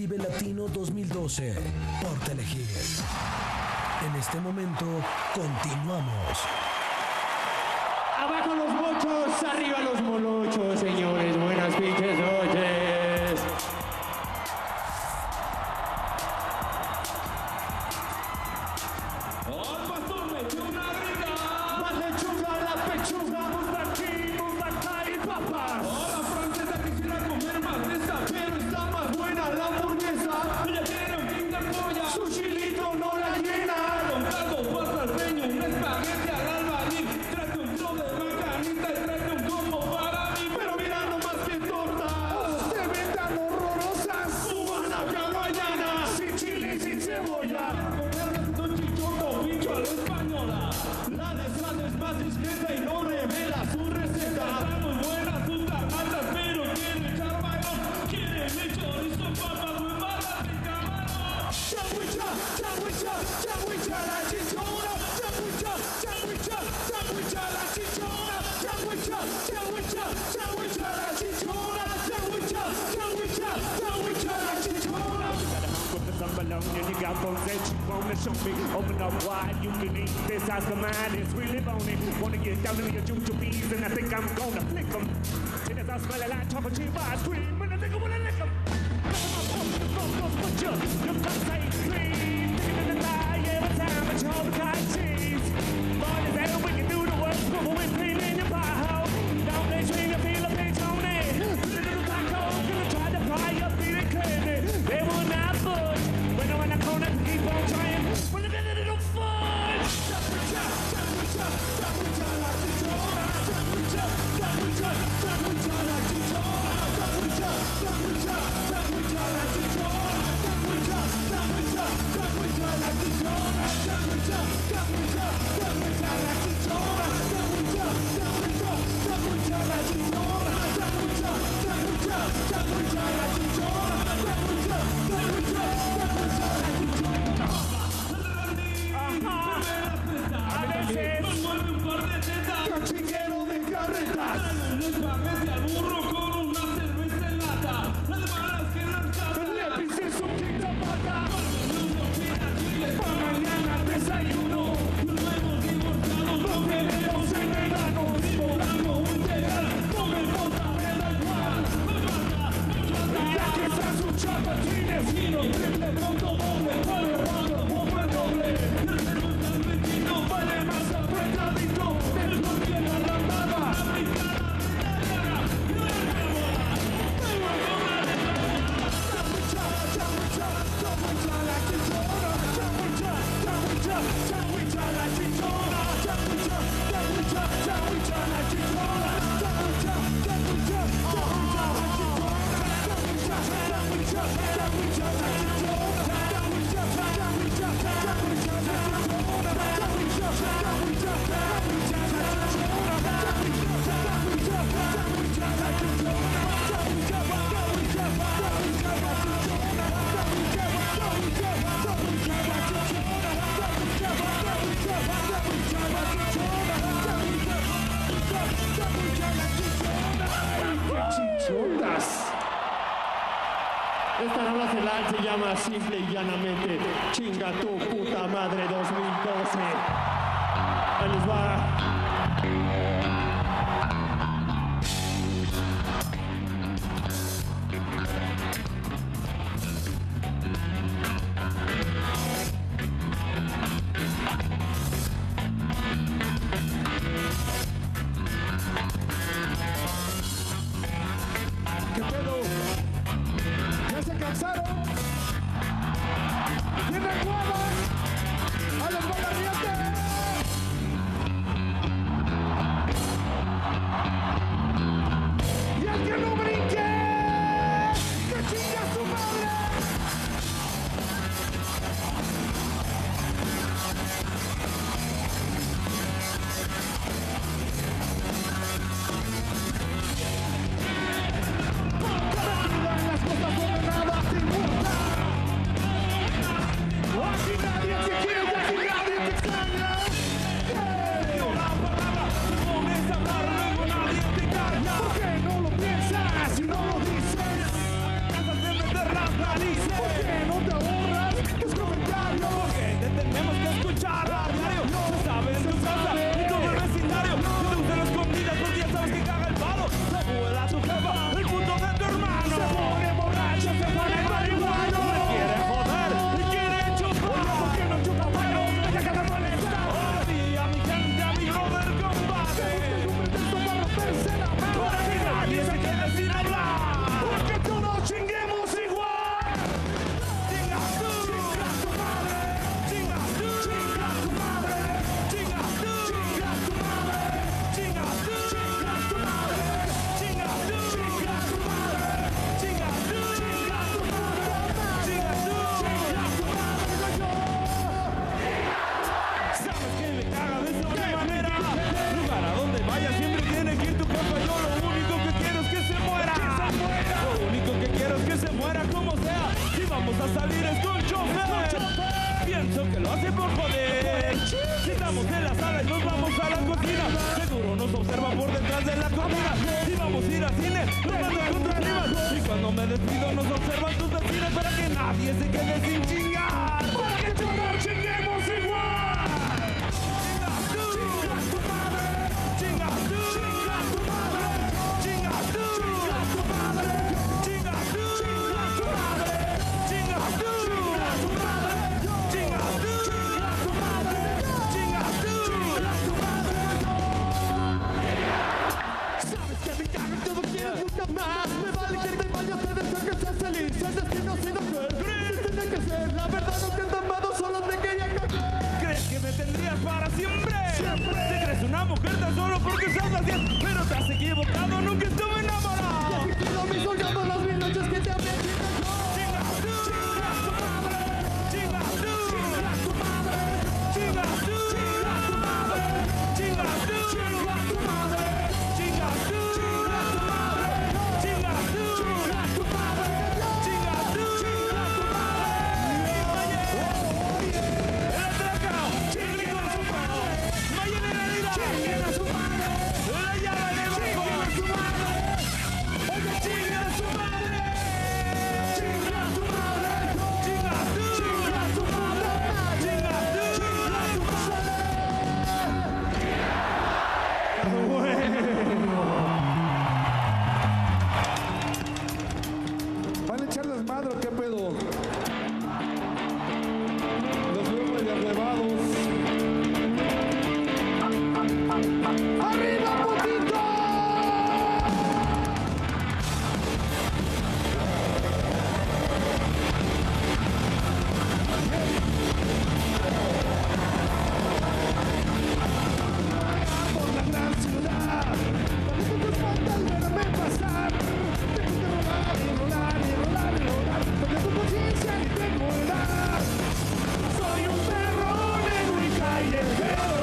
Vive Latino 2012 por Telehit. En este momento continuamos. Abajo los mochos, arriba los molochos, señores. Buenas pinches noches. ¡Al pastor me echó una rica! ¡Más lechuga la pechuga! ¡Mustaquí y papas! ¡Oh, la francesa quisiera comer más de esta! Pero está más buena la hamburguesa. ¡Ella quiere un king de polla! Su chilito no la llena. Don Carlos, pasta al peño, un espagueti al albañil. Tráete un tro de macanita y tráete un combo para mí. Pero mira nomás que tortas. Se ven tan horrorosas. Cubana hawaiana. Sin chile y sin cebolla. Don Chichorro, pincho a la española. La de Sal es más discreta y no revela su receta. Están muy buenas sus garbanzas, pero quiere echar mayor. Quiere mi chorizo, papas, huevadas y camarón. Sandwicha, sandwicha, sandwicha la chichona. Sandwicha, sandwicha, sandwicha la chichona. Sandwicha, sandwicha, sandwicha la chichona. Sandwicha, sandwicha, sandwicha la chichona. With the sun balloon and you got bones that you wanna show me. Open up wide, you can eat this Oscar mine. It's really bony. Wanna get down to your jujubes and I think I'm gonna flick them. And as I smell it like chocolate chip ice cream, and I think I wanna lick them. Butcher, your cups ain't clean. Thinking in the thigh every time I chop the cotton cheese. Boy, is that we can do the work, swivel with clean in your pie hole. Don't they train to feel a pinch on it? Put a little taco, gonna try to fry up, feel it clearly. They will not budge. When I'm in the corner, keep on trying. Well, look at a little fun. Sandwicha, sandwicha, sandwicha la chichona. Sandwicha, sandwicha, sandwicha la chichona. Sandwicha, sandwicha, sandwicha la chichona. Sandwicha, sandwicha, sandwicha la chichona. Sandwicha, sandwicha, sandwicha la chichona. Sandwicha, sandwicha, sandwicha la chichona. Sandwicha, sandwicha, sandwicha la chichona. Sandwicha, sandwicha, sandwicha la chichona. Mueve un par de tetas. Cachinguero de carretas. Un espagueti al burro con una cerveza en lata. Además que las casas. Le pisé su quinta pata. Uno pida chile. Pa' mañana desayuno. Nuevos divorciados. Los peleos en verano. Volando integral. Con el bota me da igual. Ya que están sus chapatines. Fino, triple, pronto, doble. Vale, rondo, poco el doble. No vale más apretadito. El gol tiene la lambada. Esta nueva celal se llama simple y llanamente Chinga tu puta madre 2012. Ahí les va. ¿Qué pedo? ¿Ya se cansaron? ¿Quién recuerda a los bailarines? vamos a salir es con chofer. Pienso que lo hace por joder. Si estamos en la sala y nos vamos a la cocina, seguro nos observa por detrás de la cortina. Si vamos a ir al cine, nos mandan con tus primas. Y cuando me despido nos observan tus vecinos para que nadie se quede sin chingar. Para que todos chinguemos igual. Chinga tu madre. Chinga tú. Chinga tu madre. Chinga tú. Chinga tu madre. Chinga tú. Chinga tu madre. Chinga tú. Chinga tu madre. Chinga tú. Chinga tu madre. Chinga tú. Chinga tu madre. Sabes que me cago y todo quieres nunca más. Me vale que te vayas, te deseo que seas feliz. El destino ha sido cruel. Tiene que ser, la verdad no te han amado, solo te quería cambiar. ¿Crees que me tendrías para siempre? Siempre. Te crees una mujer tan solo porque seas las 10, pero te has equivocado, nunca estuve enamorado. Y lo mismo llamo las mil noches que te amé. Chinga tú. Chinga tu madre. Chinga tú. Chinga tu madre. Chinga tú. Chinga tu madre. Chinga tú. Chinga tu madre. Chinga tú. Chinga tu madre. Chinga tú. Chinga tu madre. Chinga tú. Chinga tu madre. El atracao. Chingue con su mano. Mayen en la herida. Chingue a su madre. La llave en el balcón. Chingue a su madre. Oye, chingue a su madre. Chinga tu madre. Chinga tú. Chinga tu madre. Chinga tú. Chinga tu ¿Van a echar desmadre o qué pedo? Los veo medio huevados. ¡Arriba, putito! Por la gran ciudad, con tus patas verme pasar. Tengo que rolar y rolar y rolar y rolar, porque tu conciencia ni tengo edad. Soy un perro negro y callejero,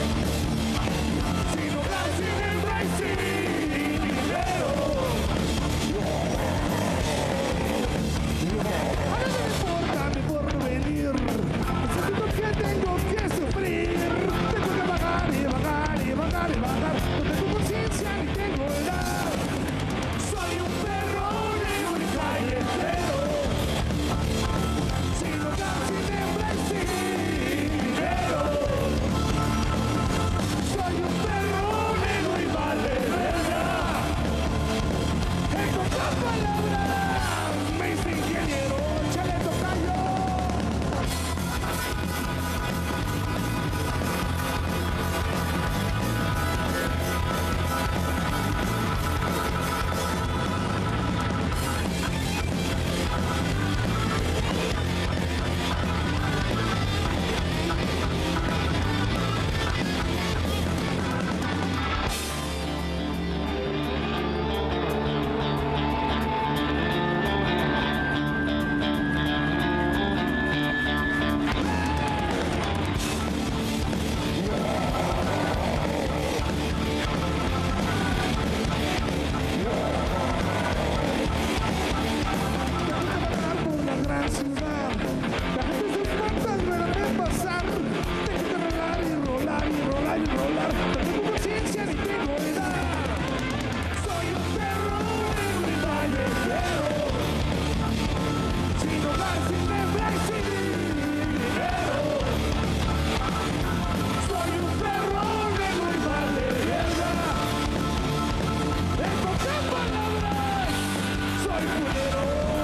sin hogar, sin hembra y sin dinero. Ahora no me importa mi porvenir, siento que tengo que sufrir. Tengo que vagar y vagar y vagar y vagar, no tengo conciencia ni tengo edad. Soy un perro negro y callejero, sin hogar, sin hembra y sin dinero. Soy un perro negro y vale verga. En pocas palabras, me hice ingeniero, chale tocayo. Por la gran ciudad, la gente sus patas verme pasar. Tengo que rolar y rolar y rolar y rolar, no tengo conciencia ni tengo edad. Soy un perro negro y callejero, sin hogar, sin hembra y sin dinero. Soy un perro negro y vale verga. En pocas palabras, soy culero.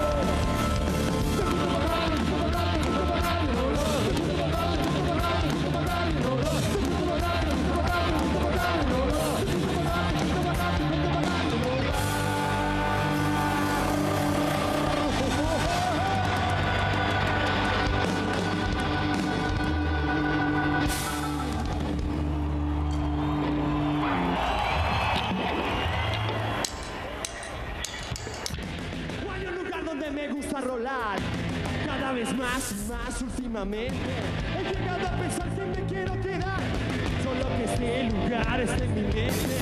No hay un lugar donde me gusta rolar. Cada vez más y más últimamente he llegado a pensar que me quiero quedar. Solo que este lugar está en mi mente.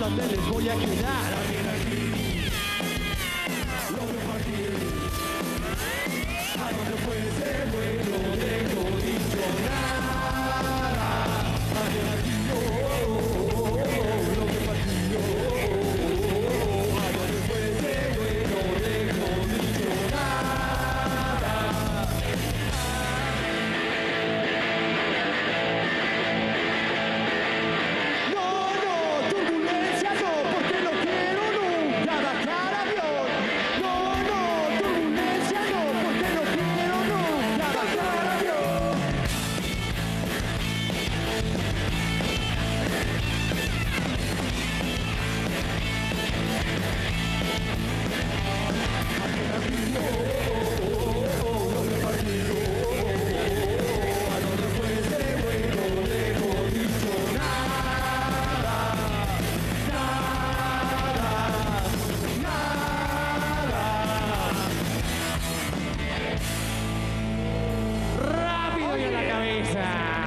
dónde les voy a quedar. También aquí lo veo partir. A donde fuese bueno dejo dicho nada. También aquí lo veo partir. A donde fuese bueno dejo dicho nada. No, no, turbulencia no, porque no quiero nunca bajar avión. No, no, turbulencia no, porque no quiero nunca bajar avión. Rápido y a la cabeza.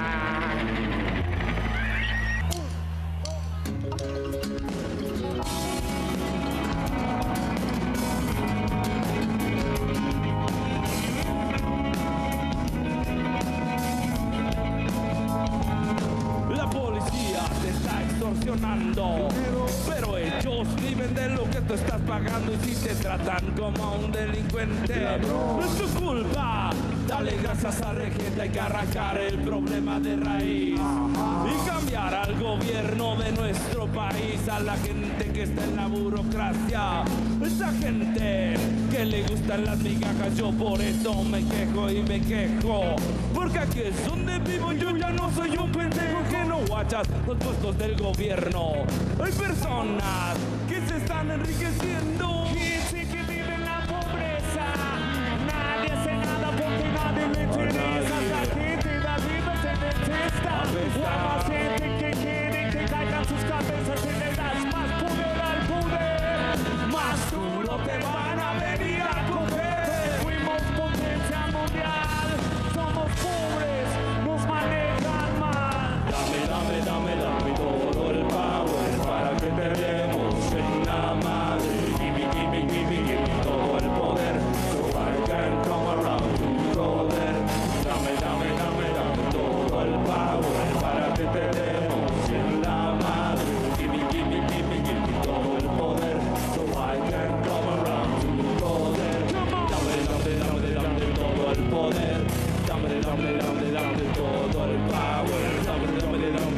La policía te está extorsionando, pero ellos viven de lo que tú estás pagando, y si te tratan como un delincuente, no es tu culpa. Dale gracias a Regenta, hay que arrancar el problema de raíz y cambiar al gobierno de nuestro país, a la gente que está en la burocracia, esa gente que le gustan las migajas. Yo por eso me quejo y me quejo, porque aquí es donde vivo. Yo ya no soy un pendejo que no guachas los puestos del gobierno. Hay personas que se están enriqueciendo. Gente que vive en la pobreza. Nadie hace nada porque nadie le interesa. La gente da vida se detesta. O a más gente que quiere que caigan sus cabezas y le das más poder al poder. Más duro te van a venir a coger. Fuimos potencia mundial. Somos pobres, nos manejan mal. Dame todo el power para que te demos en la madre. Give me todo el poder, so I can come around to poder. Dame todo el power para que te demos en la madre. Give me todo el poder, so I can come around to poder. Dame todo el poder. Dame todo el power. Dame todo el poder. Dame todo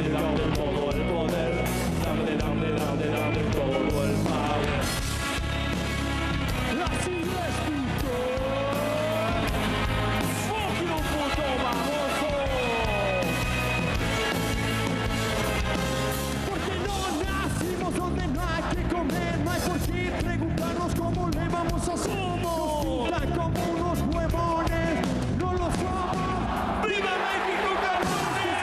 el power. Así es, Tito. ¡Fuck you, puto baboso! Porque no nacimos donde no hay que comer, no hay por qué preguntarnos cómo le vamos a hacer. Nos pintan como unos huevones, no lo somos. ¡Viva México, cabrones!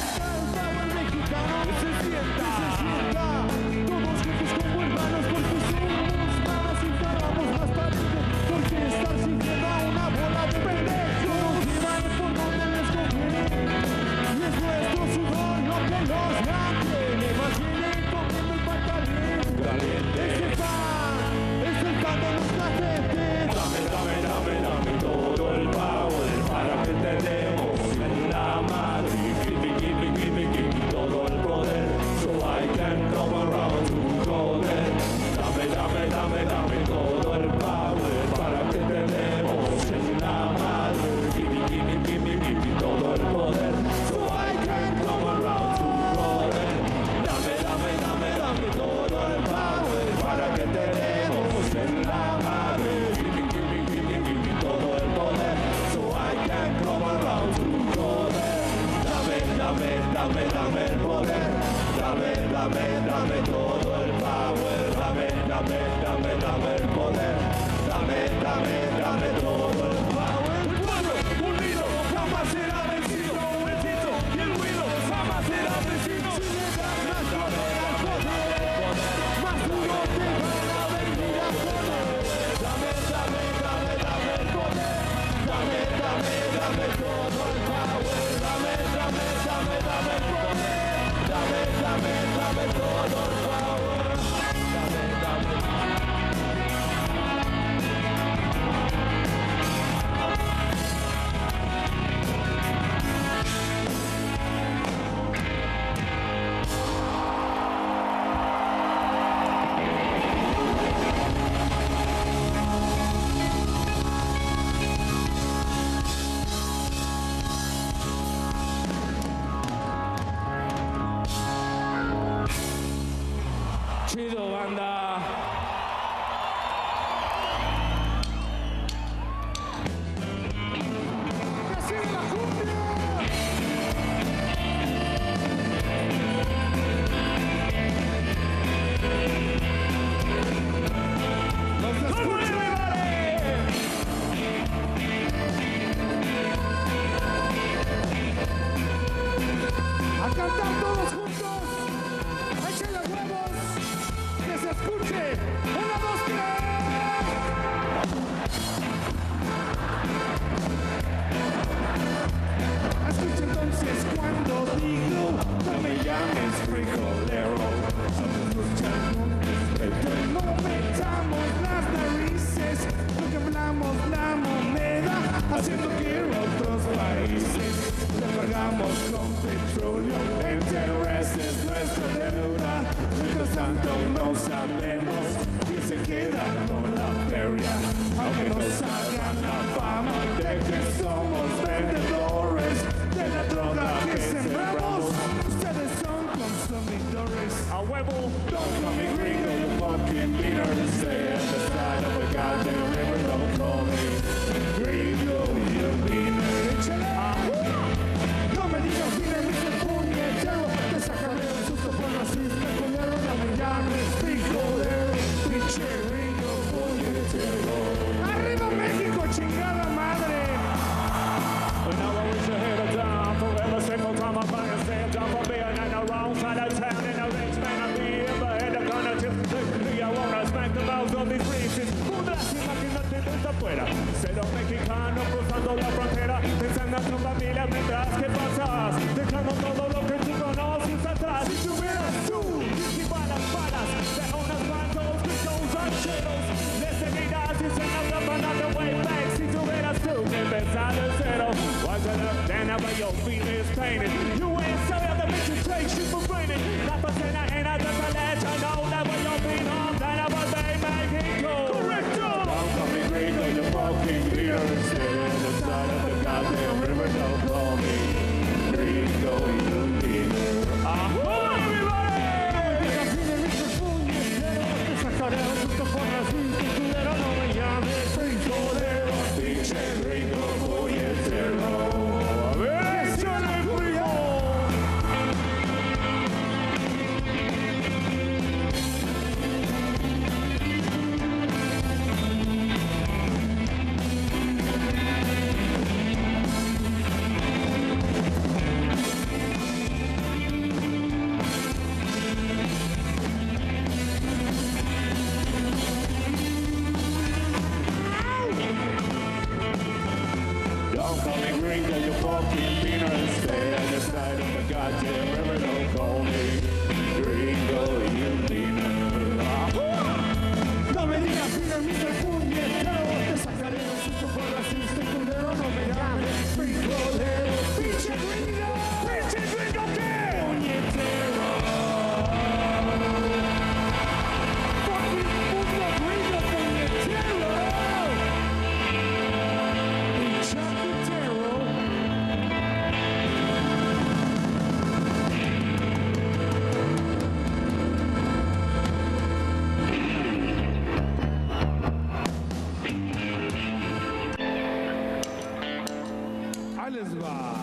Que se sienta todos juntos como hermanos, porque somos más y pagamos más parejo, porque estar sintiendo a una bola de pendejos nos llevan por donde les conviene, y es nuestro sudor lo que los mantiene, más vienen comiendo el pan caliente. Ese pan es el pan de nuestra gente. Dame todo el power para que te demos en la madre. Give me todo el poder, so I can come around to poder. Dame todo el power para que te demos en la madre. Give me todo el poder, so I can come around to poder. Dame todo el power para que te demos en la madre. Give me todo el poder, so I can come around to poder. Dame el poder. Dame todo el power. Dame el poder. Dame todo el power. El pueblo unido jamás será vencido. El grito y el ruido jamás será vencido. Si le das más poder al poder, más duro te van a venir a poner. Dame el poder. Dame todo el power. Dame el poder. Dame todo el power. Chido, banda. A cantar todos juntos. Échenle huevos. Que se escuche. 1, 2, 3. Escucha entonces cuando digo, no me llames frijolero. Somos luchadores, pero no metamos las narices, porque hablamos la moneda, haciendo que otros países le pagamos con petróleo. El terrestre es nuestra deuda. Mientras tanto no sabemos quién se queda con la feria, aunque nos hagan la fama de que somos vendedores de la droga que sembramos. Ustedes son consumidores. A huevo. Don't call me gringo, you fucking beaner. Stay at the side of a goddamn river. Don't call me gringo, you beaner. Échale. No me digas beaner, Mr. Puñetero. Te sacaré el susto por racista, culero. No me llames frijolero, pinche gringo puñetero. ¡Arriba México, chingada madre! Now I wish I had a dime for every single time I find a stand down for being in the wrong side of town. In a rich man, I be ever had a gun to me. I wanna smack the mouths of these races. Una lástima que no te ves afuera. Cero mexicano cruzando la frontera, pensando en tu familia mientras que pasas, dejando todo lo que tú conoces atrás. Si tuvieras tú, y balas, de unos bandos, gringos, rancheros, le seguirás diciendo que van on the way back. Si tuvieras tú que empezar de cero, watch it up, then over your feet is painted. You ain't sorry of the bitches take shit for granted. La pasena en a desalecha, no, never you'll be home, then I will be Mexico. Correcto! Don't call me gringo, you fucking beaner. Stay at the side of the goddamn river. Don't call me gringo, you beaner. Don't call me gringo, you fucking beaner. Stay at the side of the goddamn river. Don't call me gringo, you beaner. No me digas beaner, Mr. Puñetero. Te sacaré un susto por racista y culero. No me llames frijolero. ¡Pinche gringo! ¡Pinche gringo qué! ¡Puñetero! ¡Fucking puto gringo puñetero! Ahí les va.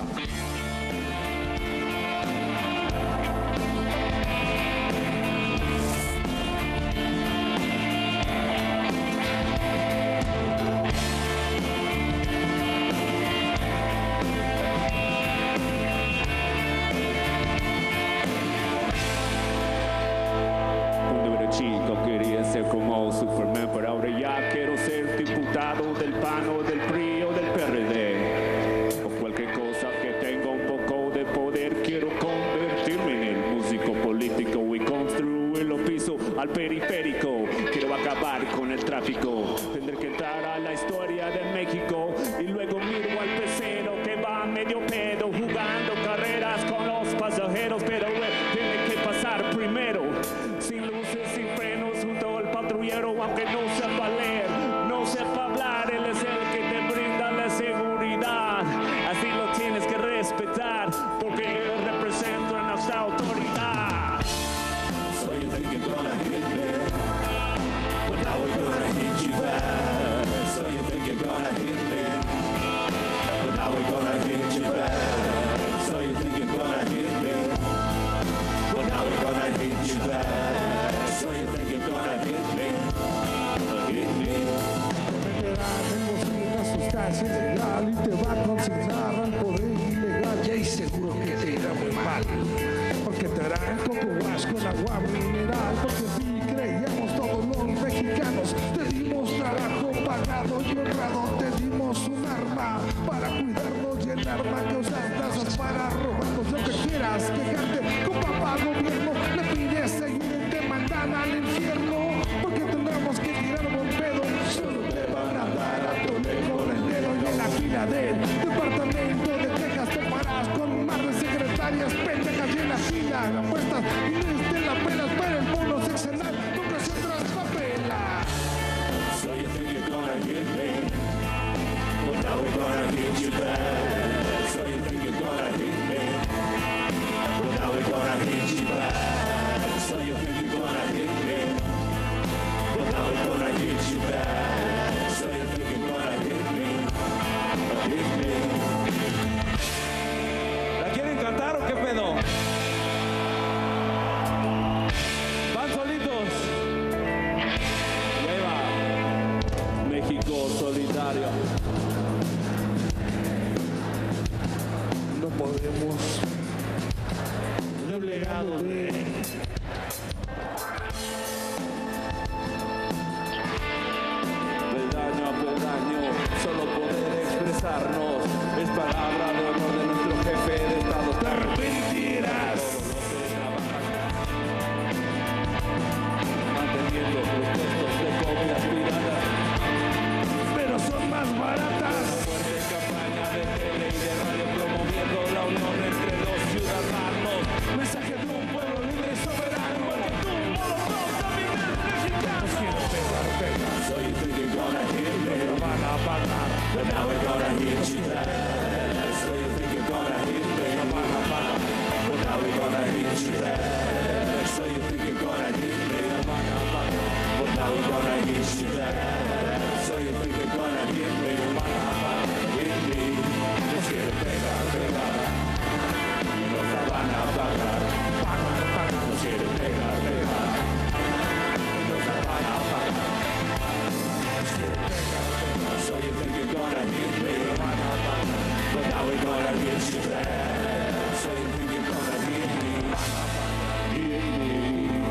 Cuando era chico quería ser como Superman, pero ahora ya quiero ser diputado del PAN o del PRI o del PRD. O cualquier cosa que tenga un poco de poder, quiero convertirme en el músico político y construir los pisos al periférico. Quiero acabar con el tráfico, tendré que entrar a la historia de México y luego miro al pecero que va medio pedo jugando carreras con los pasajeros, pero él tiene que pasar primero, sin luces, sin frenos, junto al patrullero, aunque no sepa leer, no sepa hablar, él es el que te brinda la seguridad, así lo tienes que respetar, porque él representa a nuestra autoridad. Soy el que con la gente mal, porque te harán coco wash con agua mineral, porque sí creíamos todos los mexicanos, te dimos trabajo pagado y honrado, te dimos un arma para cuidarnos y el arma que usas tasas para robarnos lo que quieras, quejarte con papá gobierno, le pides seguir y te mandan al infierno, porque tendremos que tirar buen pedo, solo te van a dar a tu lejos el dedo y en la fila del departamento de Texas te paras con un mar de secretarias pendejas y en la fila de apuestas y desde la pena para el bono seccional con presión tras papela. So you think you're gonna hit me? Well, now we're gonna hit you back. So you think you're gonna hit me? Well, now we're gonna hit you back. So you think you're gonna hit me? Well, now we're gonna hit you back. So you think you're gonna hit me? Hit me. ¿La quieren cantar o qué pedo? ¿Van solitos? Hueva. México solidario. No podemos Doblegado de... Peldaño a peldaño, solo poder expresarnos es palabra de honor de nuestro jefe de Estado. Te arrepentirás. Manteniendo los puestos de comidas piratas, pero son más baratas. fuerte campaña de tele y de radio promoviendo la unión entre los ciudadanos. Mensaje de un pueblo libre y soberano. So you think you're gonna hit me? Van a pagar. But now we're gonna hit you back. So you think you're gonna hit me? But now we're gonna hit you back. So you think you're gonna hit me? But now we're gonna hit you back. So you think you're gonna hit me? Hit me. Nos quiere pegar, pegar. Nos la van a pagar. Nos quiere pegar, pegar. Nos la van a pagar. So you think you're gonna hit me? But now we're gonna hit you back. So you think you're gonna hit me? Hit me.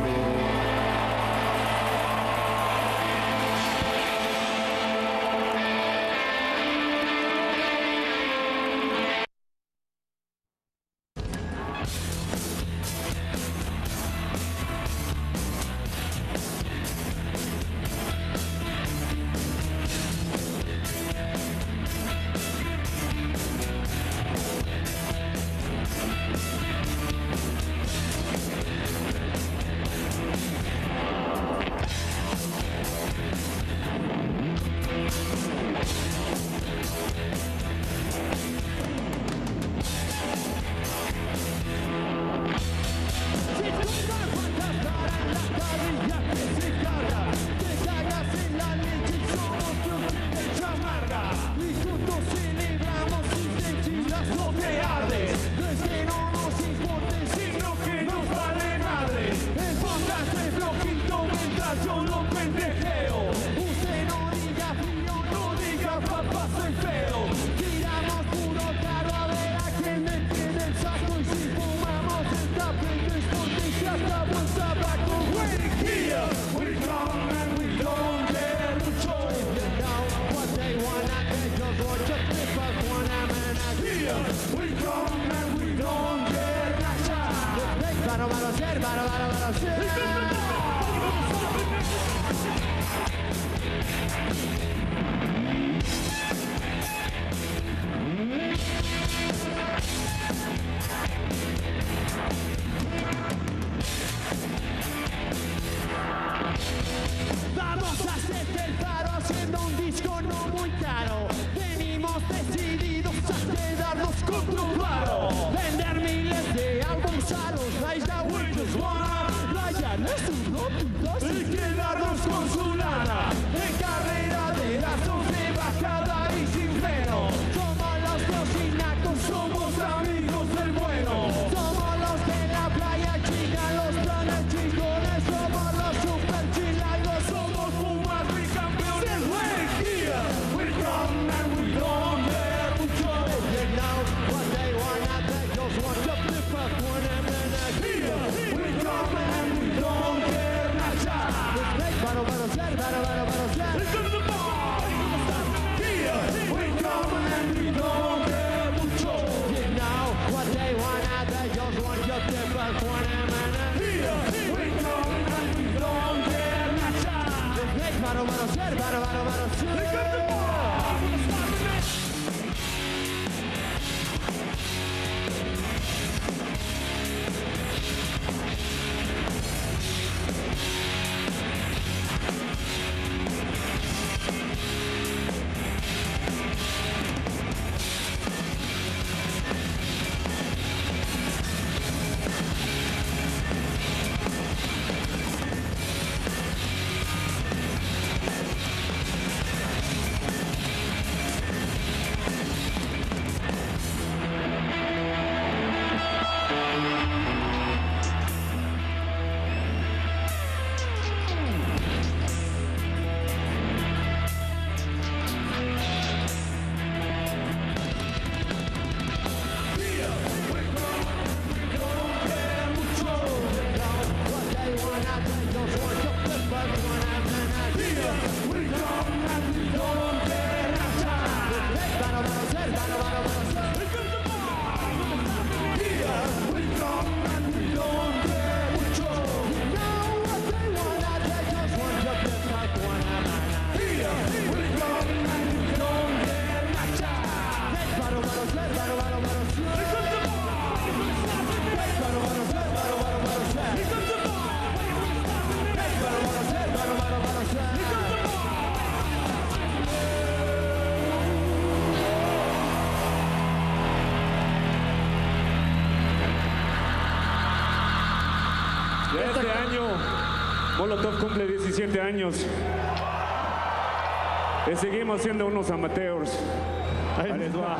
Vamos a hacerte el paro haciendo un disco no muy caro. Venimos decididos a quedarnos con tu paro. Vender miles de álbumes a los guys that we just wanna rayarles sus notitas y quedarnos con su lana. En carrera de lazos de bajada y sin freno. Somos los cocinacos, somos amigos del bueno. Somos los de la playa china, los planes chingones. Somos los super chilangos, somos Pumas bicampeones. Here we come and we don't dare to show. You know what they wanna, they just want to flip us one. Este año Molotov cumple 17 años y seguimos siendo unos amateurs. Ahí les va.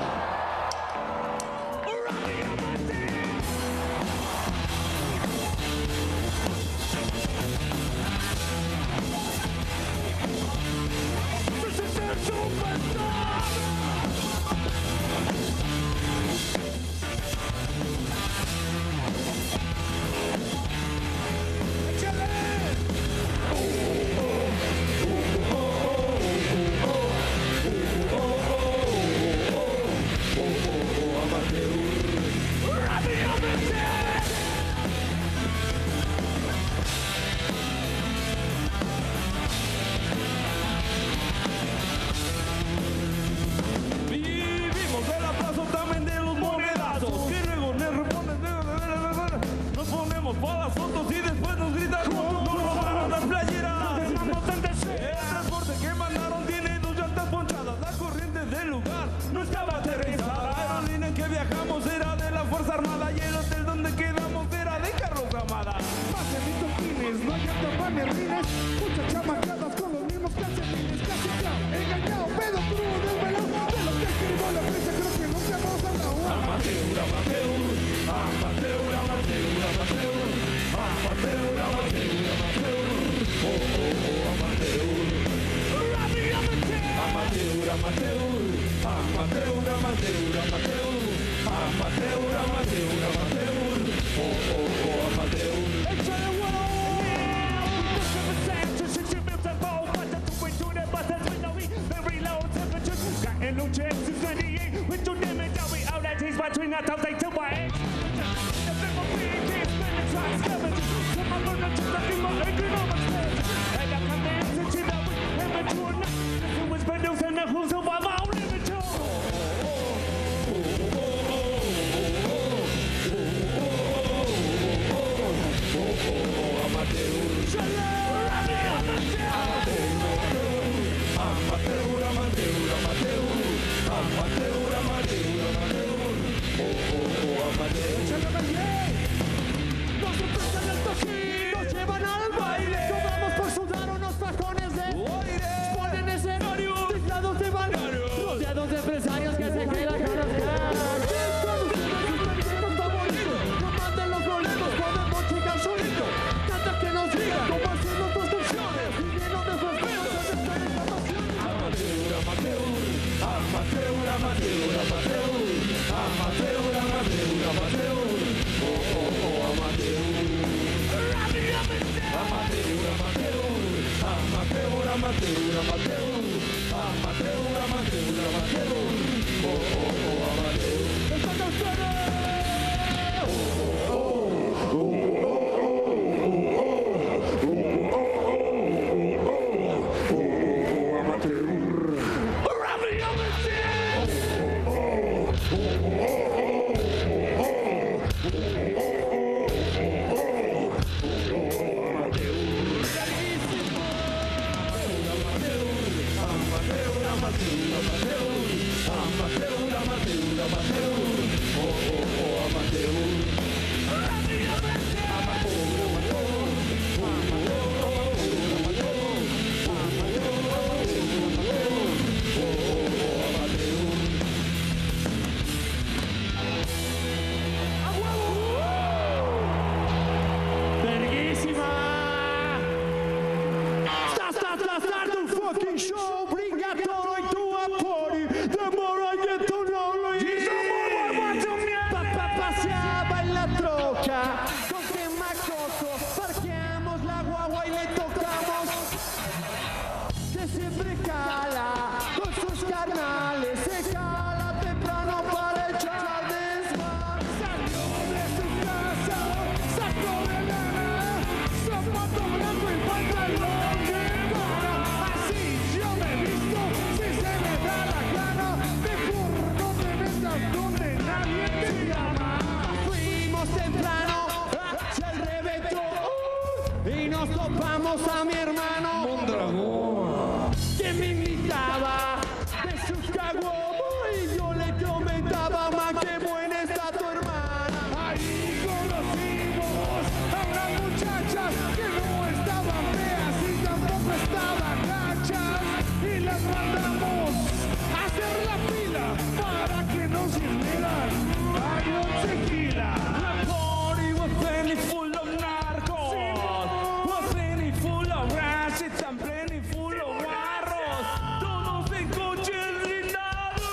encontramos a mi hermano Mondragón. que me invitaba de Chicago y yo le comentaba, ma, qué buena está tu hermana. Ahí conocimos a unas muchachas que no estaban feas y tampoco estaban gachas. Y las mandamos a hacer la fila para que nos sirvieran algo de tequila. The party was plenty full of narcos, was plenty full of ratchets and plenty full of guarros, todos en coches blindados.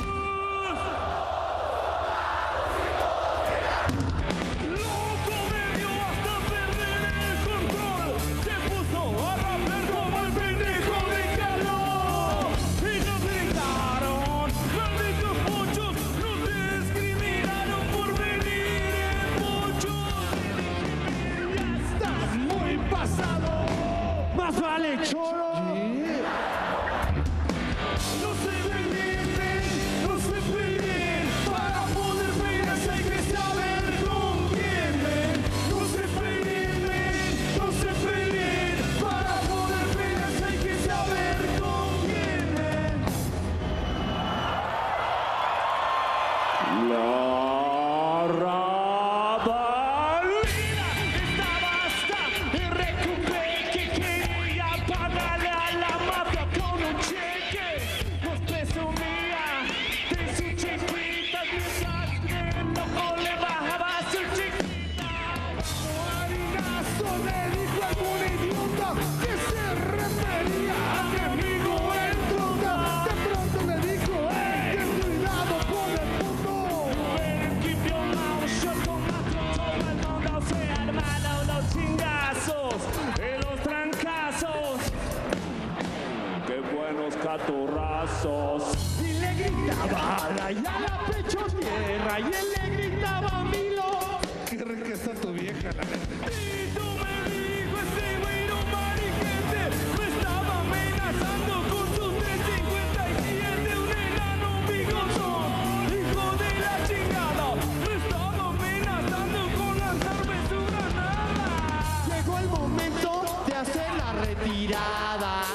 Loco bebió hasta perder el control, se puso a rapear como el pendejo de calor. Y nos gritaron, malditos pochos, nos discriminaron por venir en pochos. Ya estás muy pasado. Más vale cholo. No se peleen, no se peleen. Para poder pelearse hay que saber con quién ven. No se peleen, no se peleen. Para poder pelearse hay que saber con quién ven. La rabalina estaba hasta el recupe que quería pagarle a la mafia con un cheque. Nos presumía de su chiquita mientras que el loco le bajaba su chiquita. Harinazo le dijo a algún idiota que se refería a mi amigo el Tronda. De pronto le dijo, ten cuidado con el puto. Better keep your mouth shut con todo el mundo se armaron los chingazos y los trancazos. Qué buenos catorrazos. Y le gritaba a la pecho tierra y él le gritaba a Milo. Qué rica está tu vieja, la neta. Y tú me dijo ese güero mariquete, me estaba amenazando con sus 357, un enano bigotón, hijo de la chingada, me estaba amenazando con lanzarme su granada. Llegó el momento de hacer la retirada.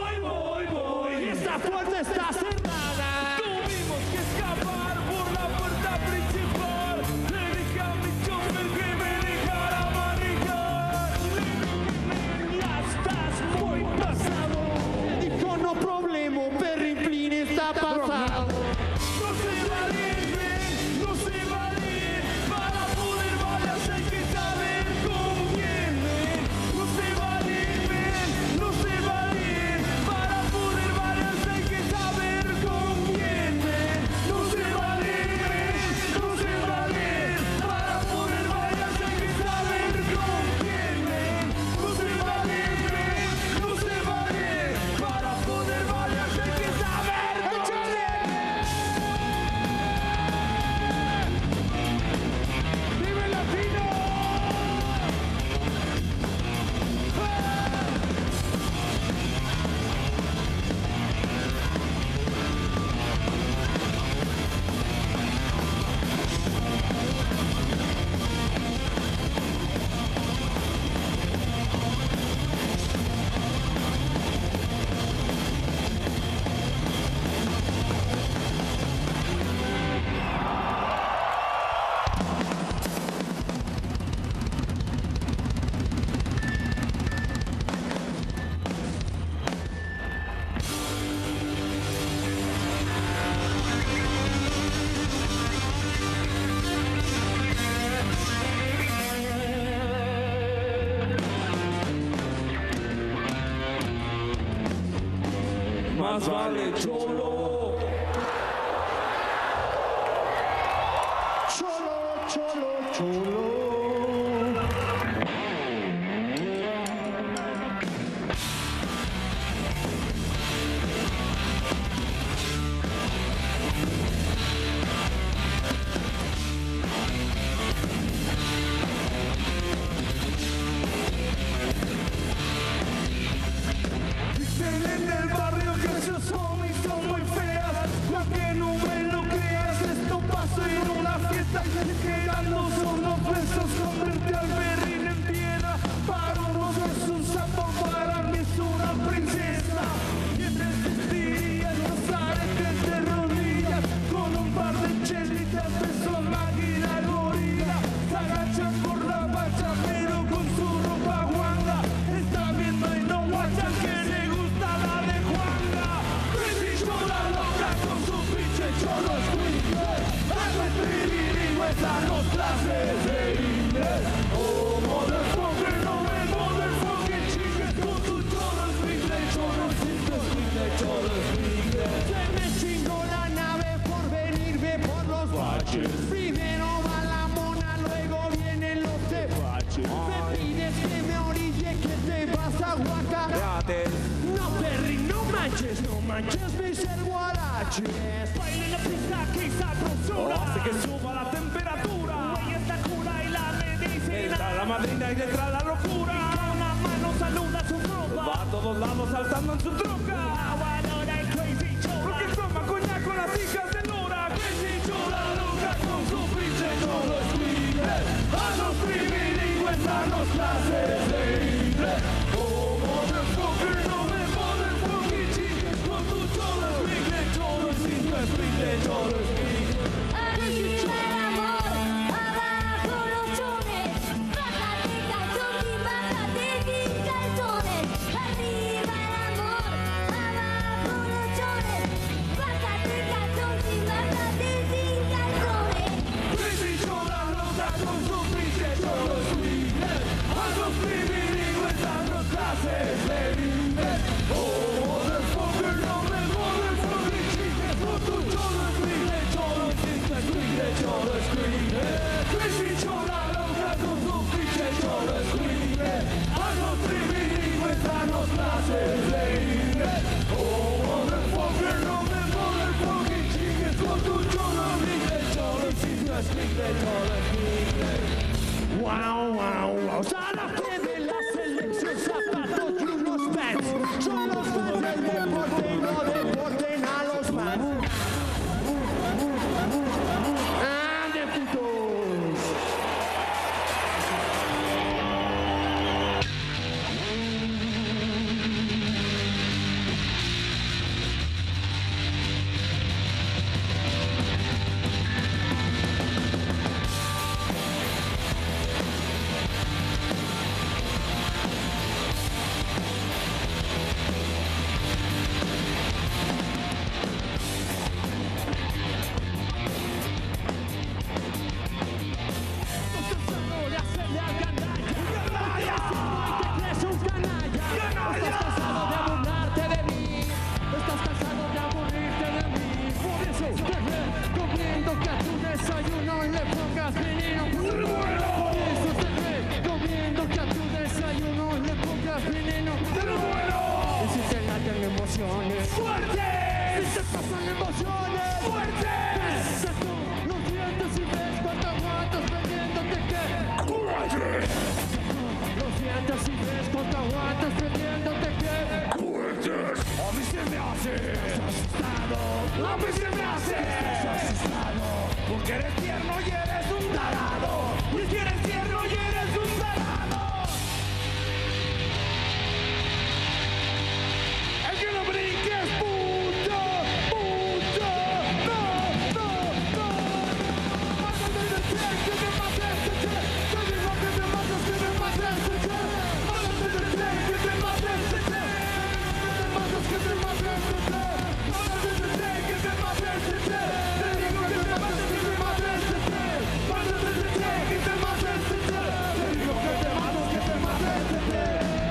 Voy, Esta puerta está cerrada. tuvimos que escapar por la puerta principal. Le dije a mi chofer que me dejara manejar. Ya estás muy pasado. Dijo, no problema, Perrimplín está pasado. No se vale, no se vale. Para poder valerse hay que saber con quién. No se vale, no se vale. Para poder valerse hay que saber con quién. No se vale, no se vale. Para poder valerse hay que saber con quién. No se vale, no se vale. Para poder valerse hay que saber con quién. ¡Vive el latino! Más vale cholo. Cholo, cholo, cholo. Dicen en el barrio que esos homies son muy Mira, Fíjate. no Perry, no manches mis guaraches. Baila en la pista que sabrosura. Hace que suba la temperatura. Ella está cura y la medicina. Está la madrina y detrás la locura. Con la mano saluda su tropa. Va a todos lados saltando en su troca. Aguadora y crazy chola. Porque toma coñac con las hijas de Nora. Crazy chola loca con su pinche cholo escuile. A los trilingües danos clases de inglés. Oh, motherfucker, no me jodes porque chingues con tu cholo escuile. Cholo escuile, cholo escuile. Arriba el amor, abajo los chones. Bájate sin calzones. Arriba el amor, abajo los chones. Bájate sin calzones. Crazy chola loca con su pinche cholo escuile. A los trilingües danos clases de inglés. Oh, motherfucker, no me jodes porque chingues con tu cholo escuile. Cholo escuile, cholo escuile. Crazy chola loca con su pinche cholo escuile. A los trilingües danos clases de inglés. Oh, motherfucker, no me jodes porque chingues con tu cholo escuile. Cholo escuile, cholo escuile. Wow, wow, wow. Zárate de la selección, zapatos y unos pants. Son los fans del deporte y no deporten a los fans. ¡Ande, putos! Porque eres tierno y eres un tarado. Y si eres tierno y eres un tarado. El que no brinques, puto, puto, no, no, no. Mátate de che, que me mates de che. Te digo que me mates, que me mates de che. Mátate de che, que me mates de che. Que me mates, que me mates de che. Mátate de che, que me mates de che. Te digo que me mates, que me mates de che. Mátate de che, que me mates de che. Te digo que te mato, que te mates de che.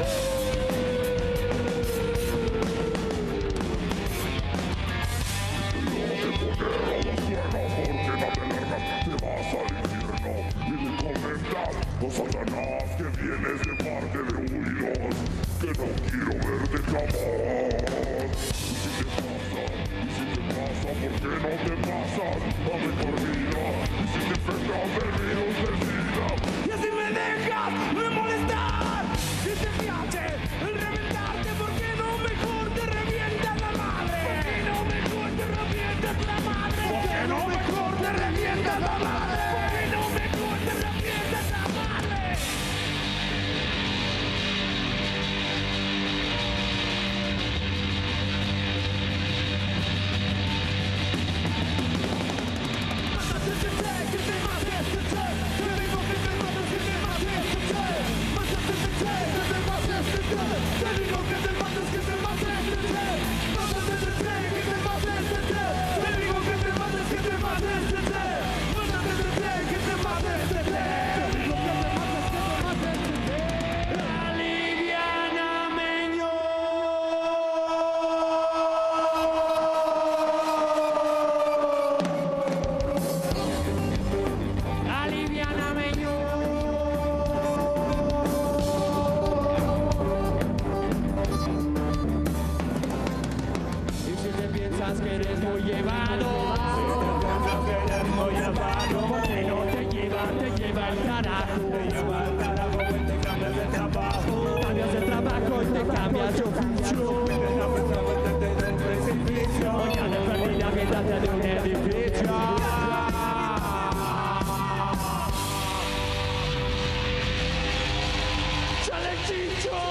Oh Satanás, que vienes de parte de huidos, que no quiero verte jamás. Y si te pasa, ¿por qué no te pasas a mejor vida? Y si te enfermas del virus del SIDA, Y así me dejas de molestar. Si te piace el reventarte, ¿por qué no mejor te revientas la madre? ¿Por qué no mejor te revientas la madre? ¿Por qué no mejor te revientas la madre? ¿Por qué no mejor te revientas la madre? Mátate de che, que te mates de che. ¡Échale, Chicho!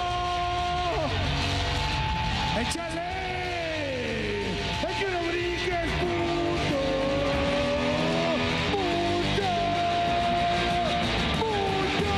¡Échale! ¡Es que no brinques, puto! ¡Puto! ¡Puto!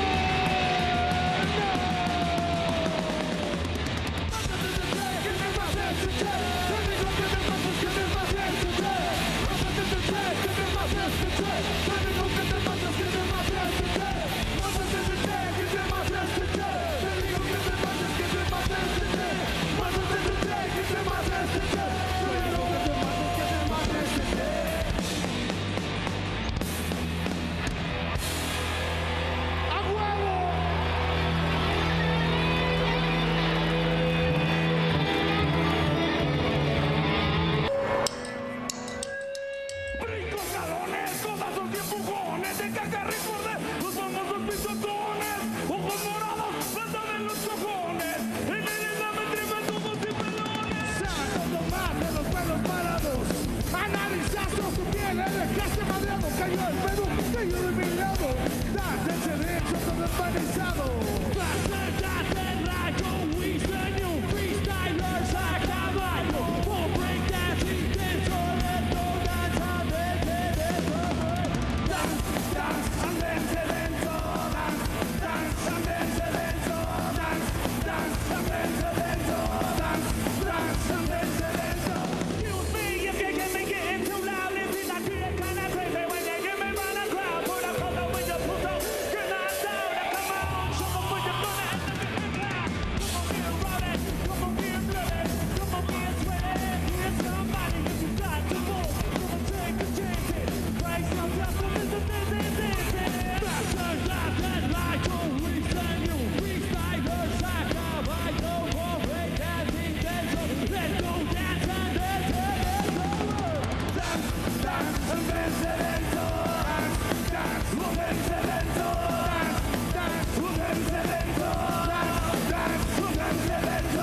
Brincos, jalones, codazos y empujones, de caca recordé los famosos pisotones, ojos morados, plata de los cojones, en el examen tremendo dos y pelones. Saco tomar de los pelos parados. Analizaste su piel, le dejaste madreado. Cayó el pedo, cayó de mi lado. Date ese derecho todo empanizado. Date el rayo, diseño, freestylers a caballo, un breakdance intenso, lento, danza desde dentro. Dance, andense lento, dance, andense lento, dance, andense lento, dance, andense lento. Excuse me if you get me getting too loud, if you're not doing kinda crazy when you give me run a crowd, put a color with your puto, get knocked down, and come on, show them what you're gonna have to be glad. Come on, get rolling, come on, get bloody, come on, get sweaty, get somebody if you got to move, come on, take a chance, break some dust, this. Masters like that light, don't listen, you freestylers, I come, I go for breakdancing, let's go dance and dance over. Dance, and dance lento, dance, moverse lento, dance, moverse lento, dance, moverse lento,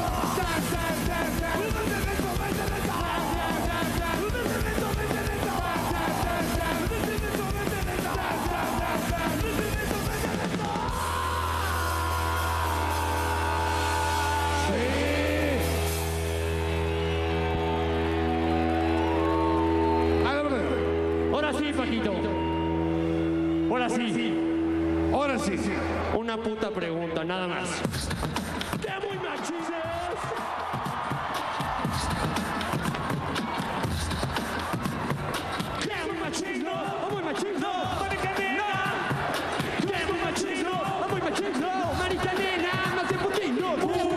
Ahora sí, Paquito. Ahora sí. Ahora sí. Una puta pregunta, nada más. ¡Qué muy machistas! ¡Qué muy machismo! ¡Muy machismo! ¡Marica nena! ¡Qué muy machismo! ¡Muy machismo! ¡Marica nena! ¡Más de poquito!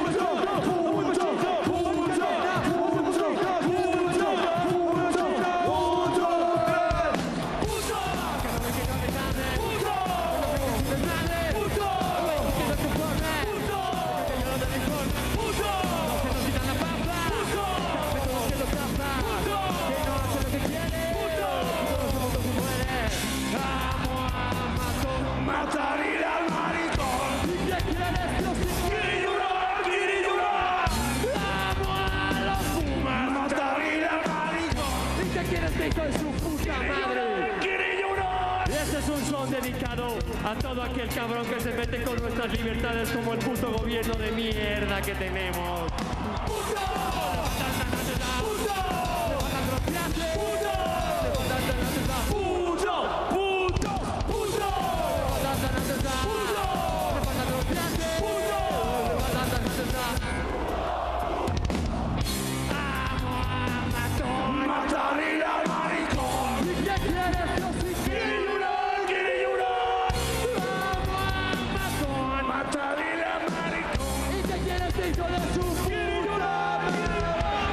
¡Matarile al maricón! ¡Quiere llorar! ¡Amo a los Pumas! ¡Matarile al maricón! ¿Y qué quieres, hijo de su puta madre? ¡Quiere llorar! Este es un son dedicado a todo aquel cabrón que se mete con nuestras libertades como el puto gobierno de mierda que tenemos. ¡Matarile al maricón! ¿Y qué quieres, ¡Quiere llorar! ¡Quiere llorar! ¡Matarile al maricón! ¿Y qué quieres, hijo de su puta madre?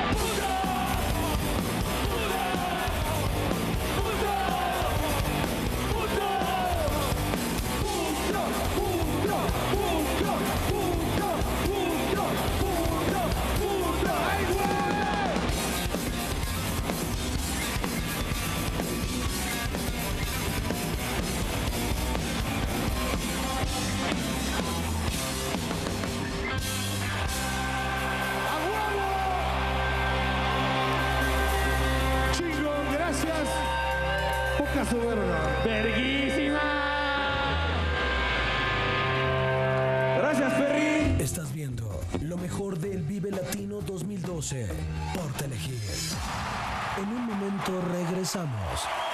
Caso verga. ¡Verguísima! Gracias, Ferri. Vive Latino 2012 por Telehit. En un momento regresamos.